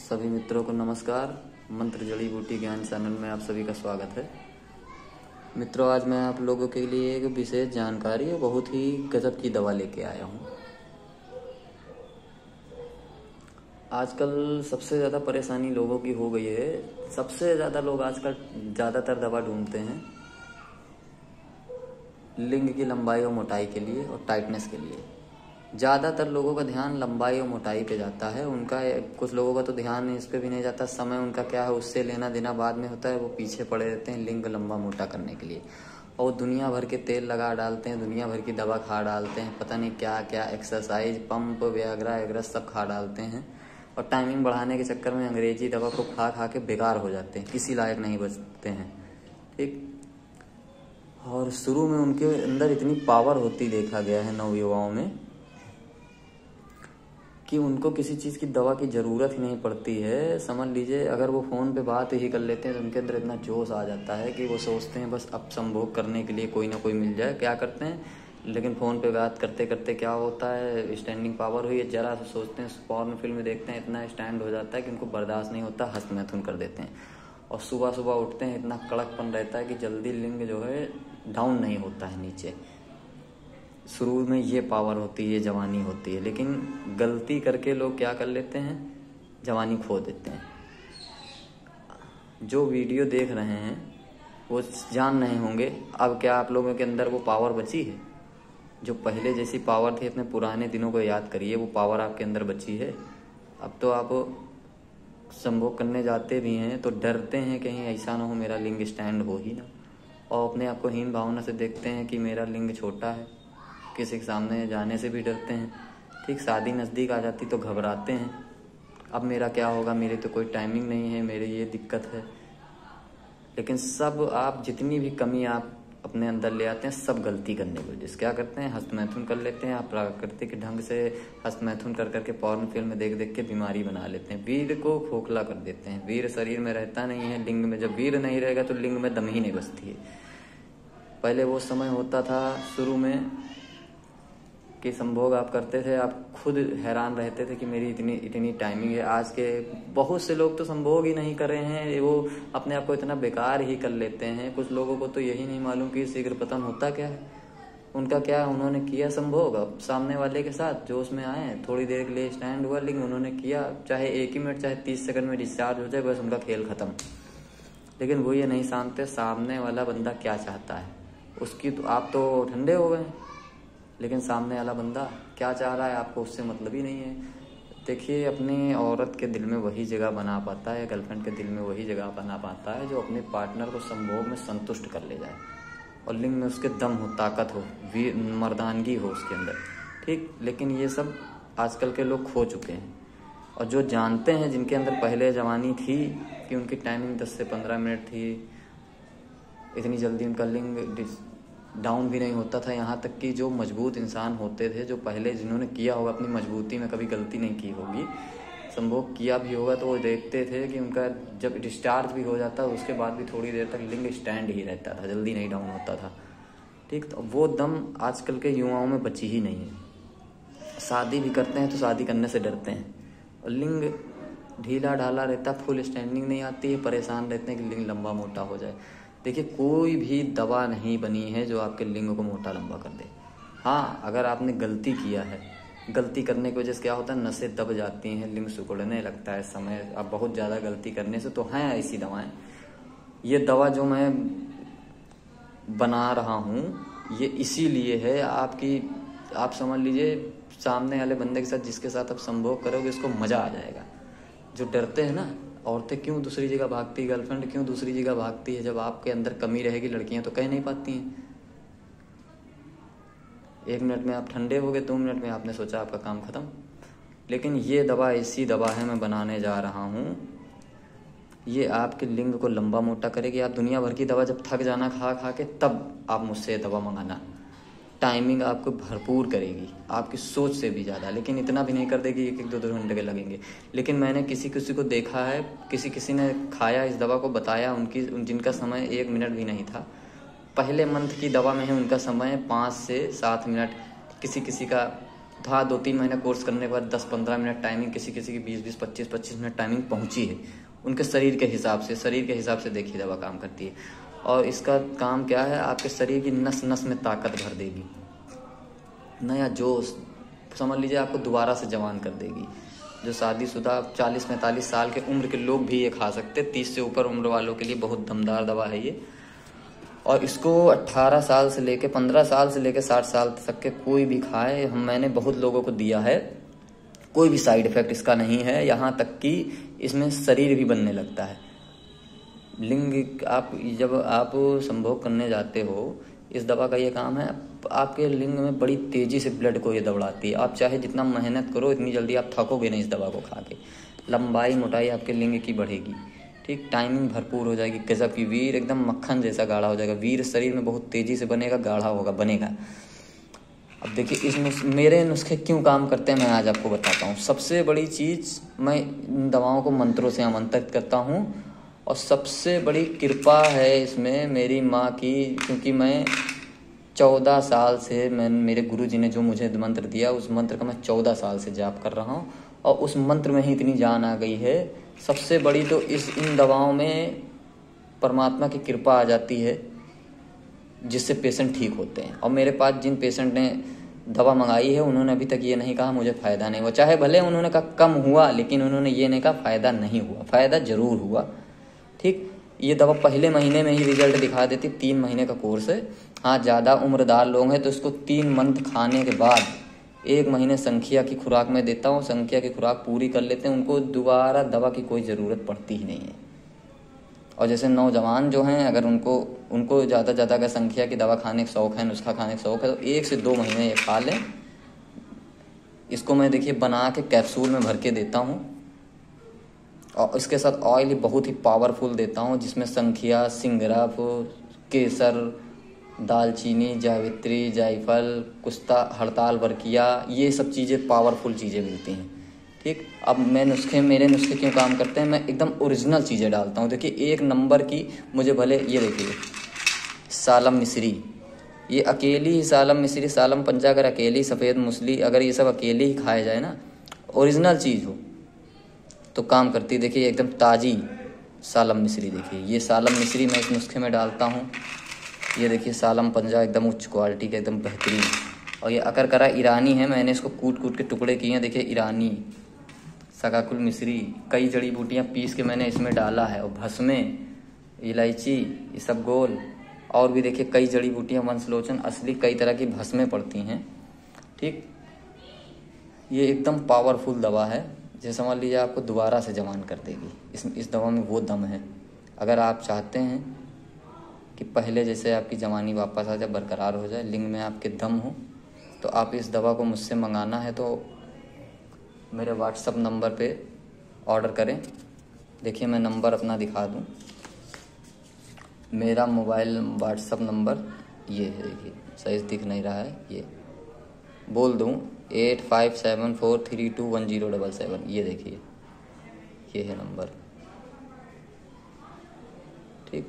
सभी मित्रों को नमस्कार। मंत्र जड़ी बूटी ज्ञान चैनल में आप सभी का स्वागत है। मित्रों, आज मैं आप लोगों के लिए एक विशेष जानकारी और बहुत ही गजब की दवा लेके आया हूँ। आजकल सबसे ज़्यादा परेशानी लोगों की हो गई है। सबसे ज़्यादा लोग आजकल ज़्यादातर दवा ढूंढते हैं लिंग की लंबाई और मोटाई के लिए और टाइटनेस के लिए। ज़्यादातर लोगों का ध्यान लंबाई और मोटाई पे जाता है। उनका कुछ लोगों का तो ध्यान इस पे भी नहीं जाता। समय उनका क्या है, उससे लेना देना बाद में होता है। वो पीछे पड़े रहते हैं लिंग लंबा मोटा करने के लिए, और दुनिया भर के तेल लगा डालते हैं, दुनिया भर की दवा खा डालते हैं, पता नहीं क्या क्या एक्सरसाइज पंप व्याग्रा वगैरह सब खा डालते हैं, और टाइमिंग बढ़ाने के चक्कर में अंग्रेजी दवा को खा खा के बेकार हो जाते हैं, किसी लायक नहीं बचते हैं। ठीक। और शुरू में उनके अंदर इतनी पावर होती देखा गया है नवयुवाओं में कि उनको किसी चीज़ की दवा की ज़रूरत ही नहीं पड़ती है। समझ लीजिए, अगर वो फ़ोन पे बात ही कर लेते हैं तो उनके अंदर इतना जोश आ जाता है कि वो सोचते हैं बस अब संभोग करने के लिए कोई ना कोई मिल जाए। क्या करते हैं, लेकिन फ़ोन पे बात करते करते क्या होता है, स्टैंडिंग पावर हुई है, जरा सा सोचते हैं, पॉर्न फिल्म देखते हैं, इतना स्टैंड हो जाता है कि उनको बर्दाश्त नहीं होता, हस्तमैथुन कर देते हैं। और सुबह सुबह उठते हैं, इतना कड़कपन रहता है कि जल्दी लिंग जो है डाउन नहीं होता है नीचे। शुरू में ये पावर होती है, ये जवानी होती है, लेकिन गलती करके लोग क्या कर लेते हैं, जवानी खो देते हैं। जो वीडियो देख रहे हैं वो जान रहे होंगे अब क्या आप लोगों के अंदर वो पावर बची है। जो पहले जैसी पावर थी, अपने पुराने दिनों को याद करिए, वो पावर आपके अंदर बची है। अब तो आप संभोग करने जाते भी हैं तो डरते हैं कहीं ऐसा ना हो मेरा लिंग स्टैंड हो ही ना, और अपने आप को हीन भावना से देखते हैं कि मेरा लिंग छोटा है। किसी के सामने जाने से भी डरते हैं। ठीक, शादी नज़दीक आ जाती तो घबराते हैं, अब मेरा क्या होगा, मेरी तो कोई टाइमिंग नहीं है, मेरी ये दिक्कत है। लेकिन सब आप जितनी भी कमी आप अपने अंदर ले आते हैं, सब गलती करने की वजह से क्या करते हैं, हस्तमैथुन कर लेते हैं। आप प्राकृतिक ढंग से हस्तमैथुन कर करके पॉर्न फिल्म देख देख के बीमारी बना लेते हैं, वीर को खोखला कर देते हैं। वीर शरीर में रहता नहीं है, लिंग में जब वीर नहीं रहेगा तो लिंग में दम ही नहीं बचती है। पहले वो समय होता था शुरू में कि संभोग आप करते थे, आप खुद हैरान रहते थे कि मेरी इतनी इतनी टाइमिंग है। आज के बहुत से लोग तो संभोग ही नहीं कर रहे हैं, वो अपने आप को इतना बेकार ही कर लेते हैं। कुछ लोगों को तो यही नहीं मालूम कि शीघ्र पतन होता क्या है। उनका क्या, उन्होंने किया संभोग, अब सामने वाले के साथ जोश में आए, थोड़ी देर के लिए स्टैंड हुआ, लेकिन उन्होंने किया, चाहे 1 ही मिनट चाहे 30 सेकंड में डिस्चार्ज हो जाए, बस उनका खेल खत्म। लेकिन वो ये नहीं जानते सामने वाला बंदा क्या चाहता है उसकी। तो आप तो ठंडे हो गए, लेकिन सामने वाला बंदा क्या चाह रहा है आपको उससे मतलब ही नहीं है। देखिए, अपनी औरत के दिल में वही जगह बना पाता है, गर्लफ्रेंड के दिल में वही जगह बना पाता है जो अपने पार्टनर को संभोग में संतुष्ट कर ले जाए, और लिंग में उसके दम हो, ताकत हो, वीर मर्दानगी हो उसके अंदर। ठीक, लेकिन ये सब आजकल के लोग खो चुके हैं। और जो जानते हैं, जिनके अंदर पहले जवानी थी कि उनकी टाइमिंग 10 से 15 मिनट थी, इतनी जल्दी उनका लिंग डाउन भी नहीं होता था। यहाँ तक कि जो मजबूत इंसान होते थे, जो पहले जिन्होंने किया होगा, अपनी मजबूती में कभी गलती नहीं की होगी, संभोग किया भी होगा, तो वो देखते थे कि उनका जब डिस्चार्ज भी हो जाता उसके बाद भी थोड़ी देर तक लिंग स्टैंड ही रहता था, जल्दी नहीं डाउन होता था। ठीक, तो वो दम आजकल के युवाओं में बची ही नहीं है। शादी भी करते हैं तो शादी करने से डरते हैं, और लिंग ढीला ढाला रहता, फुल स्टैंडिंग नहीं आती है, परेशान रहते हैं कि लिंग लंबा मोटा हो जाए। देखिए, कोई भी दवा नहीं बनी है जो आपके लिंग को मोटा लंबा कर दे। हाँ, अगर आपने गलती किया है, गलती करने की वजह से क्या होता है, नसें दब जाती हैं, लिंग सिकुड़ने लगता है समय, अब बहुत ज़्यादा गलती करने से। तो हैं ऐसी दवाएं। ये दवा जो मैं बना रहा हूँ ये इसीलिए है आपकी, आप समझ लीजिए सामने वाले बंदे के साथ, जिसके साथ आप संभोग करोगे, उसको मज़ा आ जाएगा। जो डरते हैं ना, औरतें क्यों दूसरी जगह भागती है, गर्लफ्रेंड क्यों दूसरी जगह भागती है, जब आपके अंदर कमी रहेगी, लड़कियां तो कह नहीं पाती हैं। 1 मिनट में आप ठंडे हो गए, 2 मिनट में आपने सोचा आपका काम खत्म। लेकिन ये दवा ऐसी दवा है, मैं बनाने जा रहा हूँ, ये आपके लिंग को लंबा मोटा करेगी। आप दुनिया भर की दवा जब थक जाना खा खा के, तब आप मुझसे दवा मंगाना। टाइमिंग आपको भरपूर करेगी, आपकी सोच से भी ज़्यादा, लेकिन इतना भी नहीं कर देगी 1-2 घंटे के लगेंगे। लेकिन मैंने किसी किसी को देखा है, किसी ने खाया इस दवा को, बताया जिनका समय 1 मिनट भी नहीं था, पहले मंथ की दवा में है उनका समय 5 से 7 मिनट, किसी का था 2-3 महीने कोर्स करने के बाद 10-15 मिनट टाइमिंग, किसी किसी की 20-20, 25-25 मिनट टाइमिंग पहुंची है उनके शरीर के हिसाब से देखिए दवा काम करती है। और इसका काम क्या है, आपके शरीर की नस नस में ताकत भर देगी, नया जोश, समझ लीजिए आपको दोबारा से जवान कर देगी। जो शादीशुदा 40-45 साल के उम्र के लोग भी ये खा सकते, 30 से ऊपर उम्र वालों के लिए बहुत दमदार दवा है ये। और इसको 18 साल से लेके 15 साल से लेके 60 साल तक के कोई भी खाए, मैंने बहुत लोगों को दिया है, कोई भी साइड इफेक्ट इसका नहीं है। यहाँ तक कि इसमें शरीर भी बनने लगता है। लिंग आप जब आप संभोग करने जाते हो, इस दवा का ये काम है, आपके लिंग में बड़ी तेजी से ब्लड को ये दौड़ाती है। आप चाहे जितना मेहनत करो, इतनी जल्दी आप थकोगे नहीं इस दवा को खा के। लंबाई मोटाई आपके लिंग की बढ़ेगी, ठीक, टाइमिंग भरपूर हो जाएगी, गजब की, वीर एकदम मक्खन जैसा गाढ़ा हो जाएगा, वीर शरीर में बहुत तेजी से बनेगा, गाढ़ा होगा, बनेगा। अब देखिए इस मेरे नुस्खे क्यों काम करते हैं मैं आज आपको बताता हूँ। सबसे बड़ी चीज़, मैं इन दवाओं को मंत्रों से आमंत्रित करता हूँ, और सबसे बड़ी कृपा है इसमें मेरी माँ की, क्योंकि मैं 14 साल से, मेरे गुरुजी ने जो मुझे मंत्र दिया, उस मंत्र का मैं 14 साल से जाप कर रहा हूँ, और उस मंत्र में ही इतनी जान आ गई है। सबसे बड़ी तो इन दवाओं में परमात्मा की कृपा आ जाती है, जिससे पेशेंट ठीक होते हैं। और मेरे पास जिन पेशेंट ने दवा मंगाई है, उन्होंने अभी तक ये नहीं कहा मुझे फ़ायदा नहीं हुआ, चाहे भले उन्होंने कहा कम हुआ, लेकिन उन्होंने ये नहीं कहा फ़ायदा नहीं हुआ, फ़ायदा ज़रूर हुआ, ठीक। ये दवा पहले महीने में ही रिजल्ट दिखा देती, 3 महीने का कोर्स है। हाँ, ज़्यादा उम्रदार लोग हैं तो इसको 3 मंथ खाने के बाद 1 महीने संख्या की खुराक में देता हूँ, संख्या की खुराक पूरी कर लेते हैं, उनको दोबारा दवा की कोई ज़रूरत पड़ती ही नहीं है। और जैसे नौजवान जो हैं, अगर उनको ज़्यादा अगर संख्या की दवा खाने का शौक़ है, नुस्खा खाने का शौक़ है, तो 1 से 2 महीने ये खा लें। इसको मैं देखिए बना के कैप्सूल में भर के देता हूँ, और इसके साथ ऑयल बहुत ही पावरफुल देता हूँ, जिसमें संखिया, सिंगरफ, केसर, दालचीनी, जावित्री, जायफल, कुश्ता, हड़ताल, बरकिया, ये सब चीज़ें पावरफुल चीज़ें मिलती हैं, ठीक। अब मेरे नुस्खे क्यों काम करते हैं, मैं एकदम ओरिजिनल चीज़ें डालता हूँ। देखिए 1 नंबर की, मुझे भले ये देखिए सालम मिश्री, ये अकेली ही सालम मिश्री, सालम पंचा, अगर अकेली, सफ़ेद मूसली, अगर ये सब अकेले ही खाया जाए ना, ओरिजिनल चीज़ हो तो काम करती है। देखिए एकदम ताज़ी सालम मिश्री, देखिए ये सालम मिश्री मैं इस नुस्खे में डालता हूँ। ये देखिए सालम पंजा एकदम उच्च क्वालिटी का, एकदम बेहतरीन। और ये अकरकरा ईरानी है, मैंने इसको कूट के टुकड़े किए हैं। देखिए ईरानी, सगाकुल मिश्री, कई जड़ी बूटियाँ पीस के मैंने इसमें डाला है, और भस्में, इलायची, इसबगोल, और भी देखिए कई जड़ी बूटियाँ, वंशलोचन, असली, कई तरह की भस्में पड़ती हैं, ठीक। ये एकदम पावरफुल दवा है, जैसे समझ लीजिए आपको दोबारा से जवान कर देगी। इस दवा में वो दम है। अगर आप चाहते हैं कि पहले जैसे आपकी जवानी वापस आ जाए, बरकरार हो जाए, लिंग में आपके दम हो, तो आप इस दवा को मुझसे मंगाना है तो मेरे व्हाट्सअप नंबर पे ऑर्डर करें। देखिए मैं नंबर अपना दिखा दूं, मेरा मोबाइल व्हाट्सअप नंबर ये है, देखिए सही दिख नहीं रहा है, ये बोल दूं 8574321077, ये देखिए ये है नंबर, ठीक।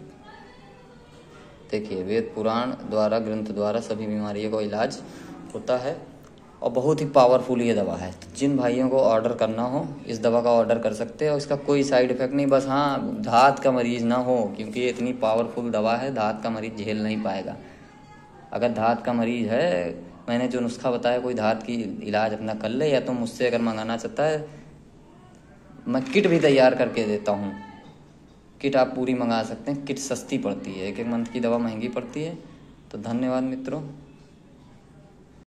देखिए वेद पुराण द्वारा, ग्रंथ द्वारा सभी बीमारियों का इलाज होता है, और बहुत ही पावरफुल ये दवा है। तो जिन भाइयों को ऑर्डर करना हो, इस दवा का ऑर्डर कर सकते हैं, और इसका कोई साइड इफेक्ट नहीं। बस हाँ, धात का मरीज ना हो, क्योंकि ये इतनी पावरफुल दवा है, धात का मरीज झेल नहीं पाएगा। अगर धात का मरीज है, मैंने जो नुस्खा बताया, कोई धात की इलाज अपना कर ले, या तो मुझसे अगर मंगाना चाहता है, मैं किट भी तैयार करके देता हूँ। किट आप पूरी मंगा सकते हैं, किट सस्ती पड़ती है, 1-1 मंथ की दवा महंगी पड़ती है। तो धन्यवाद मित्रों।